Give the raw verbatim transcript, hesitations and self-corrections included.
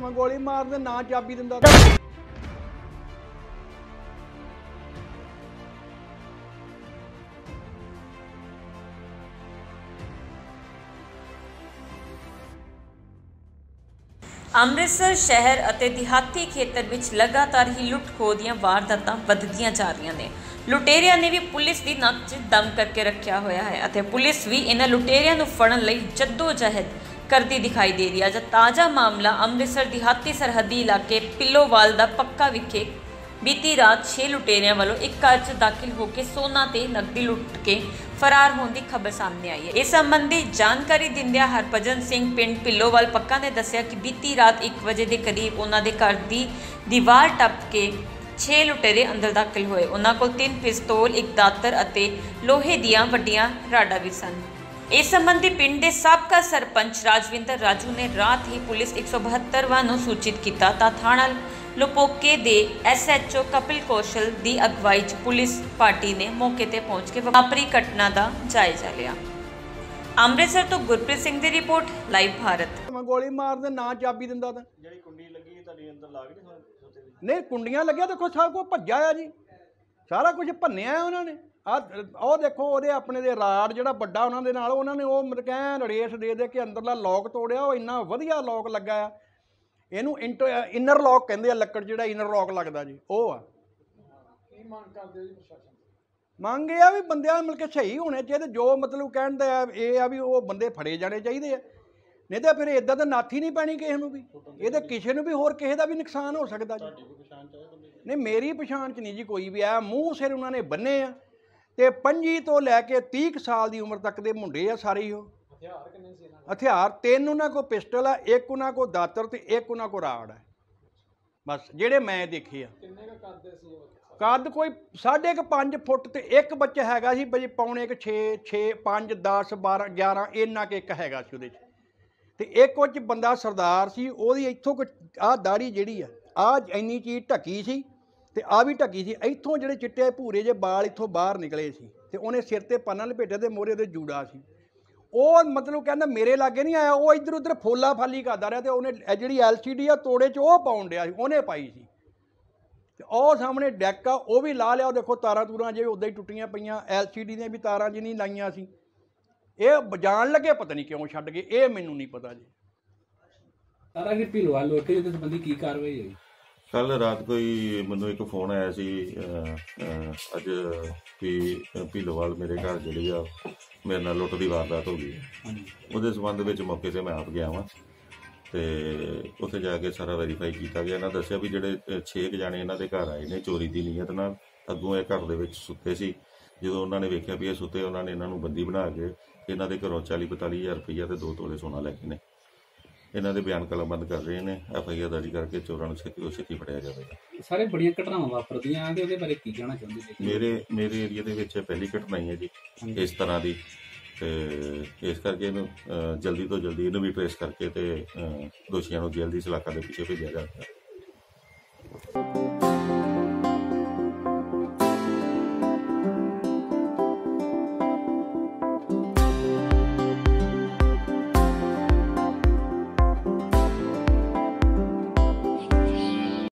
मैं गोली मार दे ना चाबी दिंदा। ਅੰਮ੍ਰਿਤਸਰ ਸ਼ਹਿਰ ਅਤੇ ਦਿਹਾਤੀ ਖੇਤਰ ਵਿੱਚ ਲਗਾਤਾਰ ਹੀ ਲੁੱਟ ਖੋਹ ਦੀਆਂ ਵਾਰਦਾਤਾਂ ਵੱਧਦੀਆਂ ਜਾ ਰਹੀਆਂ ਨੇ। ਲੁਟੇਰਿਆਂ ਨੇ ਵੀ ਪੁਲਿਸ ਦੀ ਨੱਕ 'ਚ ਦਮ ਕਰਕੇ ਰੱਖਿਆ ਹੋਇਆ ਹੈ ਅਤੇ ਪੁਲਿਸ ਵੀ ਇਹਨਾਂ ਲੁਟੇਰਿਆਂ ਨੂੰ ਫੜਨ ਲਈ ਜੱਦੋ ਜਹਿਦ ਕਰਦੀ ਦਿਖਾਈ ਦੇ ਰਹੀ ਹੈ। ਅੱਜ ਤਾਜ਼ਾ ਮਾਮਲਾ ਅੰਮ੍ਰਿਤਸਰ ਦਿਹਾਤੀ ਸਰਹੱਦੀ ਇਲਾਕੇ ਪਿੱਲੋਵਾਲ ਦਾ ਪੱਕਾ ਵਿਖੇ बीती रात छे लुटेरियां वालों एक घर च दाखिल होकर सोना ते नकदी लुट के फरार होने की खबर सामने आई है। इस संबंधी जानकारी दिंदिया हरभजन सिंह पिंड पिल्लोवाल पक्का ने दस्सिया कि बीती रात एक बजे के करीब उन्होंने दे घर की दीवार टप के छे लुटेरे अंदर दाखिल होए। उन्होंने कोल तीन पिस्तौल, एक दातर अते लोहे दियां वड्डियां राडां भी सन। इस संबंधी पिंड के साबका सरपंच राजविंदर राजू ने रात ही पुलिस एक सौ बहत्तरवां नूं सूचित किया तां थाणा लोपोके दे S H O Kapil Kaushal की अगवाई च पुलिस पार्टी ने मौके पर पहुंच के वापरी घटना का जायजा लिया। अमृतसर तो गुरप्रीत सिंह की रिपोर्ट, लाइव भारत। मैं गोली मार दे ना चाबी दिंदा तां ਜਿਹੜੀ ਕੁੰਡੀ ਲੱਗੀ ਤੁਹਾਡੀ ਅੰਦਰ ਲਾ ਕੇ नहीं कुंडियां लगिया देखो सब कुछ भज्जा आ जी, सारा कुछ भन्निया उन्होंने। आ देखो वो अपने दे राड जिहड़ा बड़ा उन्होंने नाल उन्होंने वो मतलब कैन रेस दे दे के अंदरला लॉक तोड़िया। वो इन्ना वधिया लॉक लगा आ, इनू इंटर इनर लॉक कहते हैं, लक्कड़ जिहड़ा इनर लॉक लगता जी वो आ। मंग ये भी बंदे मतलब कि सही होने चाहिए, जो मतलब कहते ये आ भी वो बंदे फड़े जाने चाहिए आ, नहीं तो फिर इदा तो नाथी नहीं पैनी किसी को भी। ये तो किसी को भी होर किसी का भी नुकसान हो सकता जी। नहीं मेरी पछाण च नहीं जी कोई भी आया। मूँह सिर उन्होंने बन्ने आ ते पंजी तो लैके तीह साल की उम्र तक के मुंडे आ सारे ही। हथियार तीन उन्होंने को पिस्टल है, एक उन्होंने को दातर ते एक उन्होंने को राड़ है, बस जेड़े मैं देखे आ। कद कोई साढ़े क पाँच फुट ते एक बच्चा हैगा सी बजी पौने क छे छे पाँच दस बारह ग्यारह इन्ना के एक हैगा सी उहदे च। ते एक उच बंदा सरदार सी, ओहदी इत्थों आ दाड़ी जिहड़ी आ आ इन्नी चीज़ ढकी सी ते आ भी ढकी सी। इत्थों जिहड़े चिट्टे भूरे जे बाल इत्थों बाहर निकले सी ते उहने सिर ते पन्ना लपेटे ते मोहरे ते जूड़ा सी। ਉਹ मतलब कहना मेरे लागे नहीं आया, वो इधर उधर फोला फाली करता रहा। तो उन्हें जी एल सी डी आ तोड़े च वो पाउन दिया उन्हें पाई सी। ਉਹ ਸਾਹਮਣੇ ਡੈਕ ਆ ਉਹ ਵੀ ਲਾ ਲਿਆ। देखो तारा तूरां जे उदा ही टुटियां पईयां, एल सी डी ਦੀਆਂ भी तारां जी नहीं लाइयां सी। ਇਹ ਬਜਾਣ ਲੱਗੇ ਪਤਾ नहीं क्यों ਛੱਡ गए, ਇਹ ਮੈਨੂੰ नहीं पता जी। ਸਾਰਾ ਕਿ ਭਿੱਲੋਵਾਲ ਲੋਟੇ ਦੇ ਸੰਬੰਧੀ ਕੀ ਕਾਰਵਾਈ ਹੋਈ? ਕੱਲ ਰਾਤ ਕੋਈ ਮੈਨੂੰ ਇੱਕ ਫੋਨ ਆਇਆ ਸੀ ਅੱਜ ਕਿ ਭਿੱਲੋਵਾਲ ਮੇਰੇ ਘਰ ਜਿਹੜੀ ਆ ਮੇਰੇ ਨਾਲ ਲੁੱਟ ਦੀ ਵਾਰਦਾਤ ਹੋ ਗਈ। ਉਹਦੇ ਸੰਬੰਧ ਵਿੱਚ ਮੌਕੇ 'ਤੇ ਮੈਂ ਆਪ ਗਿਆ ਵਾਂ ਤੇ ਉੱਥੇ ਜਾ ਕੇ ਸਾਰਾ ਵੈਰੀਫਾਈ ਕੀਤਾ ਗਿਆ। ਇਹਨਾਂ ਦੱਸਿਆ ਵੀ ਜਿਹੜੇ ਛੇ ਕੁ ਜਾਣੇ ਇਹਨਾਂ ਦੇ ਘਰ ਆਏ ਨੇ ਚੋਰੀ ਦੀ ਨੀਅਤ ਨਾਲ। ਅੱਗੋਂ ਇਹ ਘਰ ਦੇ ਵਿੱਚ ਸੁੱਤੇ ਸੀ, ਜਦੋਂ ਉਹਨਾਂ ਨੇ ਵੇਖਿਆ ਵੀ ਇਹ ਸੁੱਤੇ, ਉਹਨਾਂ ਨੇ ਇਹਨਾਂ ਨੂੰ ਬੰਦੀ ਬਣਾ ਕੇ ਇਹਨਾਂ ਦੇ ਘਰੋਂ ਚਾਲੀ ਪੰਤਾਲੀ ਹਜ਼ਾਰ ਰੁਪਈਆ ਤੇ ਦੋ ਤੋਲੇ ਸੋਨਾ ਲੈ ਕੇ ਨੇ। ਇਹਨਾਂ ਦੇ ਬਿਆਨ ਕਲਮਬੰਦ ਕਰ ਰਹੇ ਨੇ, ਐਫ ਆਈ ਆਰ ਦਰਜ ਕਰਕੇ ਚੋਰਾਂ ਨੂੰ ਛੇਤੀ ਤੋਂ ਛੇਤੀ ਫੜਿਆ ਜਾਵੇਗਾ। ਸਾਰੇ ਬੜੀਆਂ ਘਟਨਾਵਾਂ ਵਾਪਰਦੀਆਂ ਤੇ ਉਹਦੇ ਬਾਰੇ ਕੀ ਕਹਿਣਾ ਚਾਹੁੰਦੇ ਜੀ? ਮੇਰੇ ਮੇਰੇ ਏਰੀਆ ਦੇ ਵਿੱਚ ਪਹਿਲੀ ਘਟਨਾ ਹੀ ਹੈ ਜੀ ਇਸ ਤਰ੍ਹਾਂ ਦੀ, ਤੇ ਇਸ ਕਰਕੇ ਇਹਨੂੰ ਜਲਦੀ ਤੋਂ ਜਲਦੀ ਇਹਨੂੰ ਵੀ ਟ੍ਰੇਸ ਕਰਕੇ ਤੇ ਦੋਸ਼ੀਆਂ ਨੂੰ ਜੇਲ੍ਹ ਦੀ ਸਲਾਖਾਂ ਦੇ ਪਿੱਛੇ ਭੇਜਿਆ ਜਾਵੇ।